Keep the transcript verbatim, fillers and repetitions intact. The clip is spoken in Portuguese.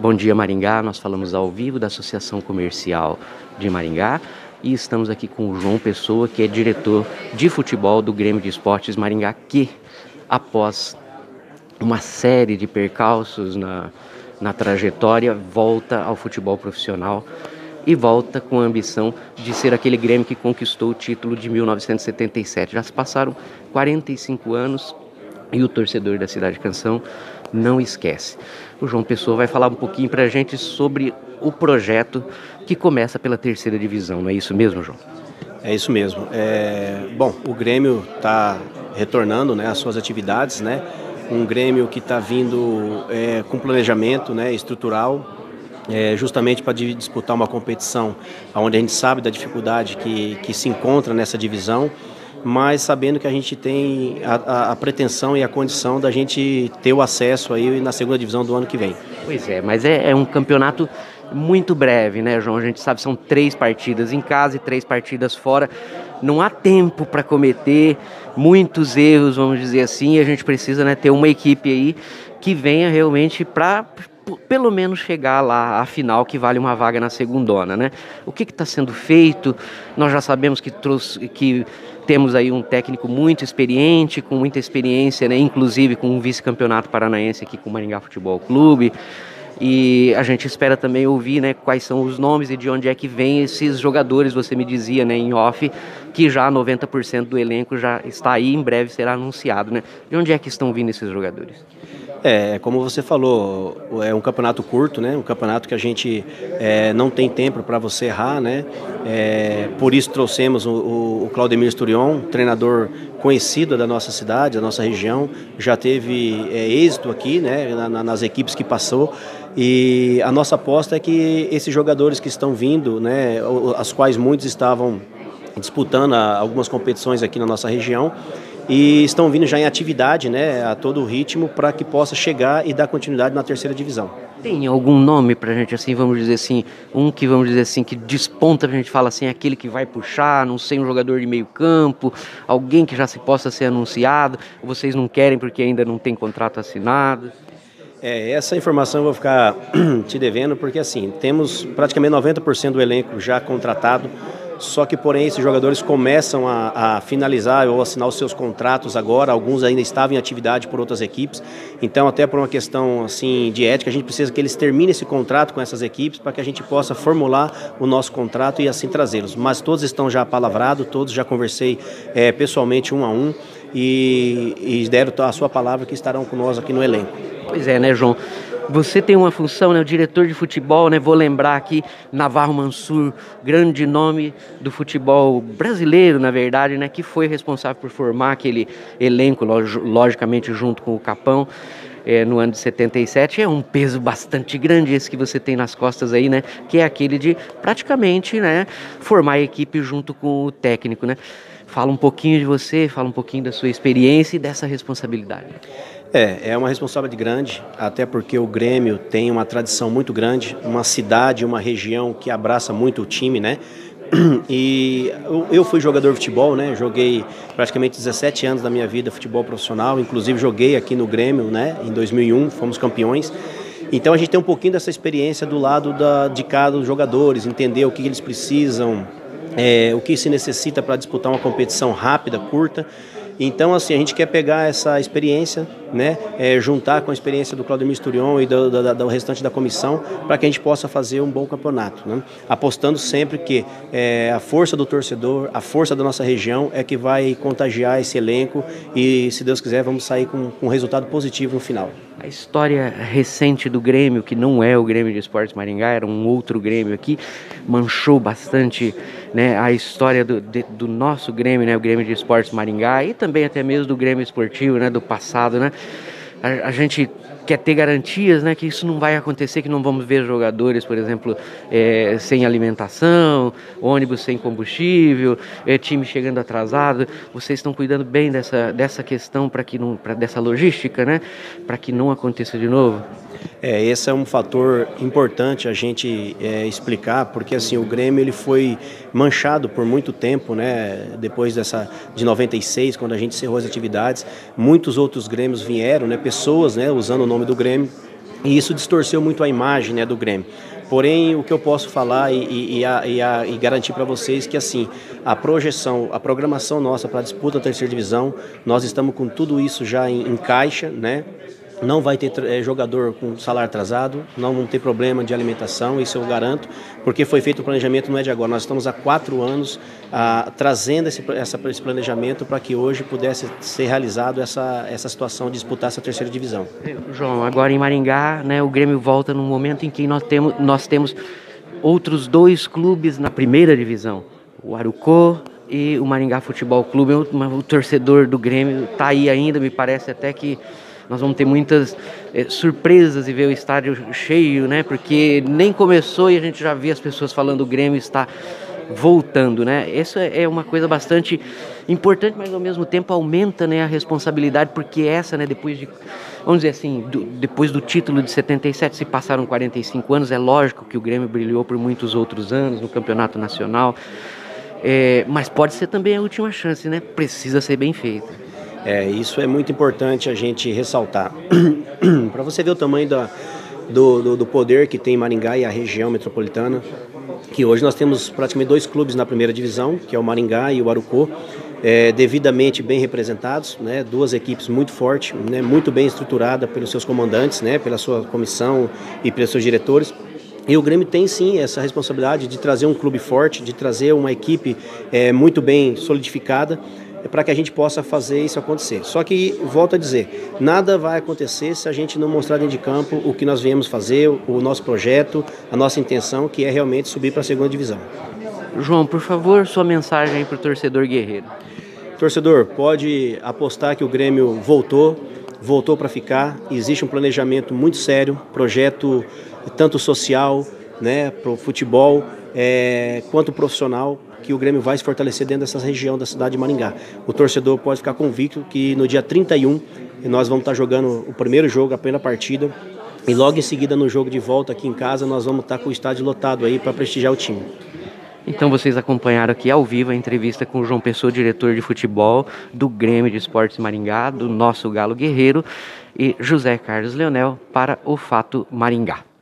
Bom dia, Maringá. Nós falamos ao vivo da Associação Comercial de Maringá e estamos aqui com o João Pessoa, que é diretor de futebol do Grêmio de Esportes Maringá, que após uma série de percalços na, na trajetória, volta ao futebol profissional e volta com a ambição de ser aquele Grêmio que conquistou o título de mil novecentos e setenta e sete. Já se passaram quarenta e cinco anos e o torcedor da Cidade Canção não esquece. O João Pessoa vai falar um pouquinho para a gente sobre o projeto que começa pela terceira divisão, não é isso mesmo, João? É isso mesmo. É, bom, o Grêmio está retornando, né, às suas atividades, né? Um Grêmio que está vindo é, com planejamento, né, estrutural, é, justamente para disputar uma competição onde a gente sabe da dificuldade que, que se encontra nessa divisão, mas sabendo que a gente tem a, a, a pretensão e a condição da gente ter o acesso aí na segunda divisão do ano que vem. Pois é, mas é, é um campeonato muito breve, né, João? A gente sabe que são três partidas em casa e três partidas fora. Não há tempo para cometer muitos erros, vamos dizer assim, e a gente precisa, né, ter uma equipe aí que venha realmente para pelo menos chegar lá à final, que vale uma vaga na segundona, né? O que está sendo feito? Nós já sabemos que, trouxe, que temos aí um técnico muito experiente, com muita experiência, né? Inclusive com um vice-campeonato paranaense aqui com o Maringá Futebol Clube. E a gente espera também ouvir, né, quais são os nomes e de onde é que vêm esses jogadores. Você me dizia, né, em off, que já noventa por cento do elenco já está aí, em breve será anunciado, né? De onde é que estão vindo esses jogadores? É, como você falou, é um campeonato curto, né? Um campeonato que a gente é, não tem tempo para você errar, né? É, por isso trouxemos o, o Claudemir Sturion, treinador conhecido da nossa cidade, da nossa região, já teve é, êxito aqui, né? Na, nas equipes que passou. E a nossa aposta é que esses jogadores que estão vindo, né? As quais muitos estavam disputando algumas competições aqui na nossa região, e estão vindo já em atividade, né, a todo ritmo, para que possa chegar e dar continuidade na terceira divisão. Tem algum nome pra gente, assim, vamos dizer assim, um que, vamos dizer assim, que desponta, a gente fala assim, aquele que vai puxar, não sei, um jogador de meio campo, alguém que já se possa ser anunciado, ou vocês não querem porque ainda não tem contrato assinado? É, essa informação eu vou ficar te devendo, porque assim, temos praticamente noventa por cento do elenco já contratado. Só que, porém, esses jogadores começam a, a finalizar ou assinar os seus contratos agora. Alguns ainda estavam em atividade por outras equipes. Então, até por uma questão assim, de ética, a gente precisa que eles terminem esse contrato com essas equipes para que a gente possa formular o nosso contrato e assim trazê-los. Mas todos estão já palavrados, todos já conversei é, pessoalmente um a um e, e deram a sua palavra que estarão conosco aqui no elenco. Pois é, né, João? Você tem uma função, né, o diretor de futebol, né, vou lembrar aqui, Navarro Mansur, grande nome do futebol brasileiro, na verdade, né, que foi responsável por formar aquele elenco, logicamente junto com o Capão, é, no ano de setenta e sete. É um peso bastante grande esse que você tem nas costas aí, né, que é aquele de praticamente, né, formar a equipe junto com o técnico, né. Fala um pouquinho de você, fala um pouquinho da sua experiência e dessa responsabilidade. É, é uma responsabilidade grande, até porque o Grêmio tem uma tradição muito grande, uma cidade, uma região que abraça muito o time, né? E eu fui jogador de futebol, né? Joguei praticamente dezessete anos da minha vida futebol profissional, inclusive joguei aqui no Grêmio, né? Em dois mil e um, fomos campeões. Então a gente tem um pouquinho dessa experiência do lado da, de cada dos jogadores, entender o que eles precisam, é, o que se necessita para disputar uma competição rápida, curta. Então, assim, a gente quer pegar essa experiência, né, é, juntar com a experiência do Claudemir Sturion e do, do, do restante da comissão, para que a gente possa fazer um bom campeonato, né? Apostando sempre que é, a força do torcedor, a força da nossa região é que vai contagiar esse elenco e, se Deus quiser, vamos sair com, com um resultado positivo no final. A história recente do Grêmio, que não é o Grêmio de Esportes Maringá, era um outro Grêmio aqui, manchou bastante, né, a história do, de, do nosso Grêmio, né, o Grêmio de Esportes Maringá, e também até mesmo do Grêmio Esportivo, né, do passado, né? A, a gente quer ter garantias, né, que isso não vai acontecer, que não vamos ver jogadores, por exemplo, é, sem alimentação, ônibus sem combustível, é, time chegando atrasado. Vocês estão cuidando bem dessa, dessa questão, para que não, pra, dessa logística, né, para que não aconteça de novo? É, esse é um fator importante a gente é, explicar, porque assim, o Grêmio ele foi manchado por muito tempo, né? Depois dessa, de noventa e seis, quando a gente encerrou as atividades, muitos outros Grêmios vieram, né? Pessoas, né, usando o nome do Grêmio, e isso distorceu muito a imagem, né, do Grêmio. Porém, o que eu posso falar e, e, e, a, e, a, e garantir para vocês que assim, a projeção, a programação nossa para a disputa da terceira divisão, nós estamos com tudo isso já em, em caixa, né? Não vai ter é, jogador com salário atrasado, não vão ter problema de alimentação, isso eu garanto, porque foi feito o planejamento, não é de agora. Nós estamos há quatro anos ah, trazendo esse, essa, esse planejamento para que hoje pudesse ser realizado essa, essa situação de disputar essa terceira divisão. João, agora em Maringá, né, o Grêmio volta num momento em que nós temos, nós temos outros dois clubes na primeira divisão, o Arucó e o Maringá Futebol Clube. O, o torcedor do Grêmio está aí ainda, me parece até que nós vamos ter muitas eh, surpresas e ver o estádio cheio, né? Porque nem começou e a gente já vê as pessoas falando o Grêmio está voltando, né? Isso é uma coisa bastante importante, mas ao mesmo tempo aumenta, né, a responsabilidade, porque essa, né, depois de, vamos dizer assim, do, depois do título de setenta e sete, se passaram quarenta e cinco anos, é lógico que o Grêmio brilhou por muitos outros anos no Campeonato Nacional, é, mas pode ser também a última chance, né? Precisa ser bem feita. É, isso é muito importante a gente ressaltar. Para você ver o tamanho da, do, do, do poder que tem Maringá e a região metropolitana, que hoje nós temos praticamente dois clubes na primeira divisão, que é o Maringá e o Arucó, é, devidamente bem representados, né, duas equipes muito fortes, né, muito bem estruturadas pelos seus comandantes, né, pela sua comissão e pelos seus diretores. E o Grêmio tem sim essa responsabilidade de trazer um clube forte, de trazer uma equipe é, muito bem solidificada, para que a gente possa fazer isso acontecer. Só que, volto a dizer, nada vai acontecer se a gente não mostrar dentro de campo o que nós viemos fazer, o nosso projeto, a nossa intenção, que é realmente subir para a segunda divisão. João, por favor, sua mensagem aí para o torcedor guerreiro. Torcedor, pode apostar que o Grêmio voltou, voltou para ficar. Existe um planejamento muito sério, projeto tanto social, né, para o futebol, é, quanto profissional, que o Grêmio vai se fortalecer dentro dessa região da cidade de Maringá. O torcedor pode ficar convicto que no dia trinta e um nós vamos estar jogando o primeiro jogo, a primeira partida, e logo em seguida no jogo de volta aqui em casa nós vamos estar com o estádio lotado aí para prestigiar o time. Então vocês acompanharam aqui ao vivo a entrevista com o João Pessoa, diretor de futebol do Grêmio de Esportes Maringá, do nosso Galo Guerreiro, e José Carlos Leonel para o Fato Maringá.